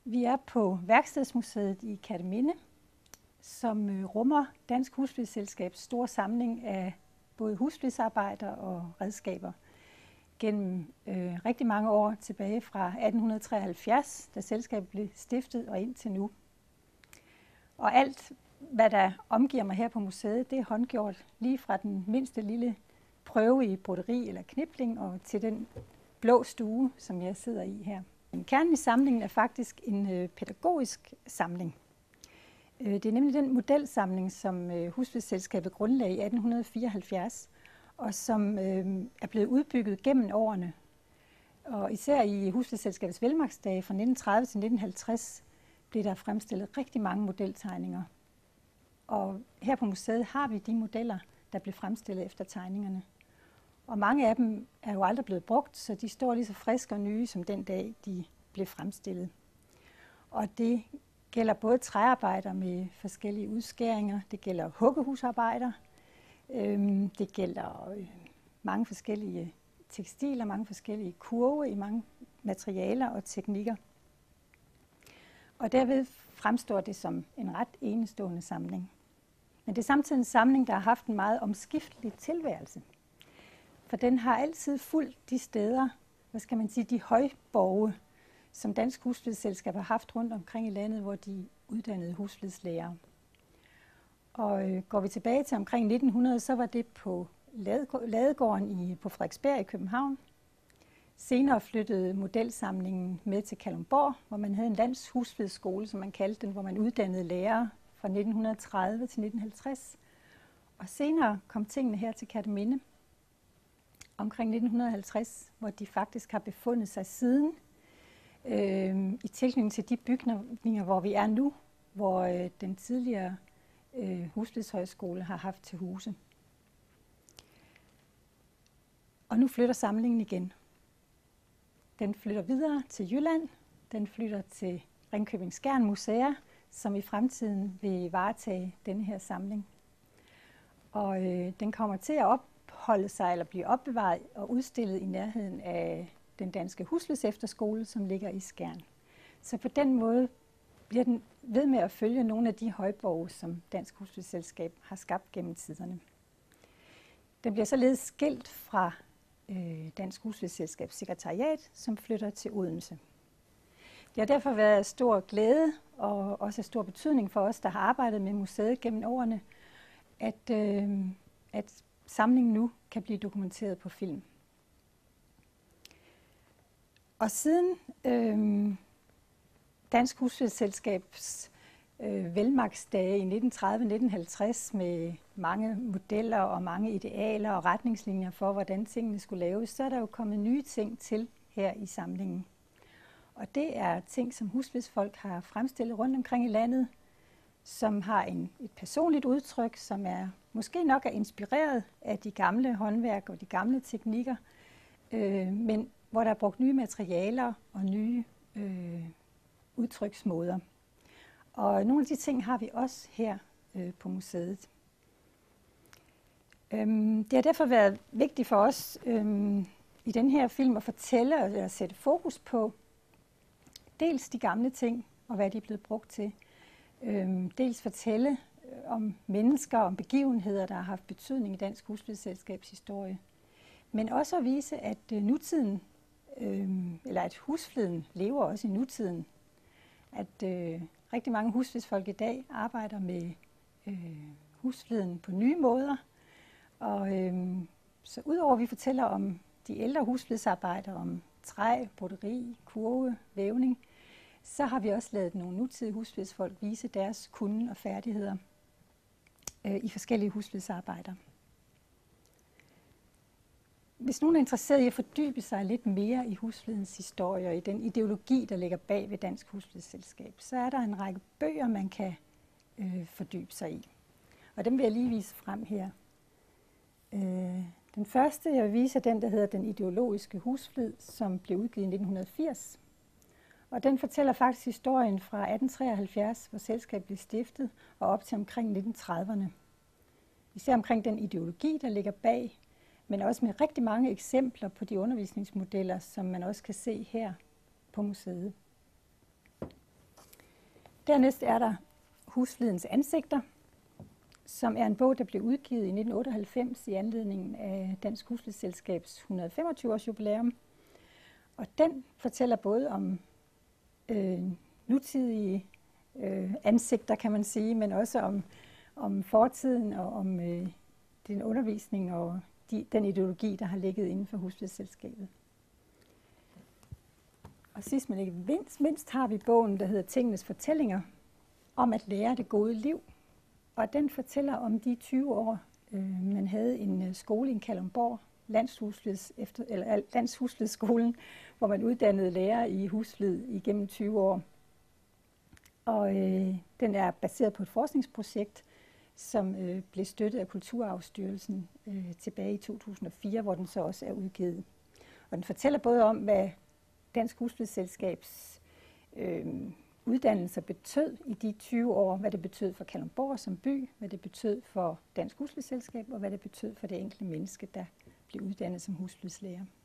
Vi er på Værkstedsmuseet i Kerteminde, som rummer Dansk Husflidsselskabs store samling af både husflidsarbejder og redskaber gennem rigtig mange år tilbage fra 1873, da selskabet blev stiftet, og indtil nu. Og alt, hvad der omgiver mig her på museet, det er håndgjort lige fra den mindste lille prøve i broderi eller knipling og til den blå stue, som jeg sidder i her. Kernen i samlingen er faktisk en pædagogisk samling. Det er nemlig den modelsamling, som Husflidsselskabet grundlagde i 1874, og som er blevet udbygget gennem årene. Og især i Husflidsselskabets velmagtsdage fra 1930 til 1950 blev der fremstillet rigtig mange modeltegninger. Og her på museet har vi de modeller, der blev fremstillet efter tegningerne. Og mange af dem er jo aldrig blevet brugt, så de står lige så friske og nye som den dag, de blev fremstillet. Og det gælder både træarbejder med forskellige udskæringer, det gælder huggehusarbejder, det gælder mange forskellige tekstiler, mange forskellige kurve i mange materialer og teknikker. Og derved fremstår det som en ret enestående samling. Men det er samtidig en samling, der har haft en meget omskiftelig tilværelse. For den har altid fulgt de steder, de højborge, som Dansk Husflidsselskab har haft rundt omkring i landet, hvor de uddannede husflidslærere. Og går vi tilbage til omkring 1900, så var det på Ladegården på Frederiksberg i København. Senere flyttede modelsamlingen med til Kalundborg, hvor man havde en landshusflidsskole, som man kaldte den, hvor man uddannede lærere fra 1930 til 1950. Og senere kom tingene her til Kerteminde omkring 1950, hvor de faktisk har befundet sig siden i tilknytning til de bygninger, hvor vi er nu, hvor den tidligere Husflidshøjskole har haft til huse. Og nu flytter samlingen igen. Den flytter videre til Jylland, den flytter til Ringkøbing-Skjern Museer, som i fremtiden vil varetage denne her samling. Og den kommer til at opholde sig eller blive opbevaret og udstillet i nærheden af den danske husflidsefterskole, som ligger i Skjern. Så på den måde bliver den ved med at følge nogle af de højborge, som Dansk Husflidsselskab har skabt gennem tiderne. Den bliver således skilt fra Dansk Husflidsselskabs sekretariat, som flytter til Odense. Det har derfor været af stor glæde og også af stor betydning for os, der har arbejdet med museet gennem årene, at samlingen nu kan blive dokumenteret på film. Og siden Dansk Husflidsselskabs velmagtsdage i 1930-1950 med mange modeller og mange idealer og retningslinjer for, hvordan tingene skulle laves, så er der jo kommet nye ting til her i samlingen. Og det er ting, som husflidsfolk har fremstillet rundt omkring i landet, som har et personligt udtryk, som måske nok er inspireret af de gamle håndværk og de gamle teknikker, men hvor der er brugt nye materialer og nye udtryksmåder. Og nogle af de ting har vi også her på museet. Det har derfor været vigtigt for os i den her film at fortælle og at sætte fokus på dels de gamle ting og hvad de er blevet brugt til. Dels fortælle om mennesker, om begivenheder, der har haft betydning i Dansk Husflidsselskabs historie. Men også at vise, at nutiden, eller at husfliden lever også i nutiden. At rigtig mange husflidsfolk i dag arbejder med husfliden på nye måder. Og så udover at vi fortæller om de ældre husflidsarbejder, om træ, broderi, kurve, vævning, så har vi også ladet nogle nutidige husflidsfolk vise deres kunnen og færdigheder i forskellige husflidsarbejder. Hvis nogen er interesseret i at fordybe sig lidt mere i husflidens historie og i den ideologi, der ligger bag ved Dansk Husflidsselskab, så er der en række bøger, man kan fordybe sig i. Og dem vil jeg lige vise frem her. Den første, jeg vil vise, er den, der hedder Den ideologiske husflid, som blev udgivet i 1980. Og den fortæller faktisk historien fra 1873, hvor selskabet blev stiftet, og op til omkring 1930'erne. Især omkring den ideologi, der ligger bag, men også med rigtig mange eksempler på de undervisningsmodeller, som man også kan se her på museet. Dernæst er der Husflidens ansigter, som er en bog, der blev udgivet i 1998 i anledningen af Dansk Husflidsselskabs 125-års jubilæum. Og den fortæller både om nutidige ansigter, kan man sige, men også om fortiden og om den undervisning og den ideologi, der har ligget inden for Husflidsselskabet. Og sidst men ikke mindst har vi bogen, der hedder Tingenes Fortællinger, om at lære det gode liv. Og den fortæller om de 20 år, man havde en skole i Kalundborg, Landshusflidsskolen, hvor man uddannede lærere i husflid igennem 20 år. Og den er baseret på et forskningsprojekt, som blev støttet af Kulturarvsstyrelsen tilbage i 2004, hvor den så også er udgivet. Og den fortæller både om, hvad Dansk Husflidsselskabs uddannelser betød i de 20 år, hvad det betød for Kalundborg som by, hvad det betød for Dansk Husflidsselskab, og hvad det betød for det enkelte menneske, der blev uddannet som husflidslærer.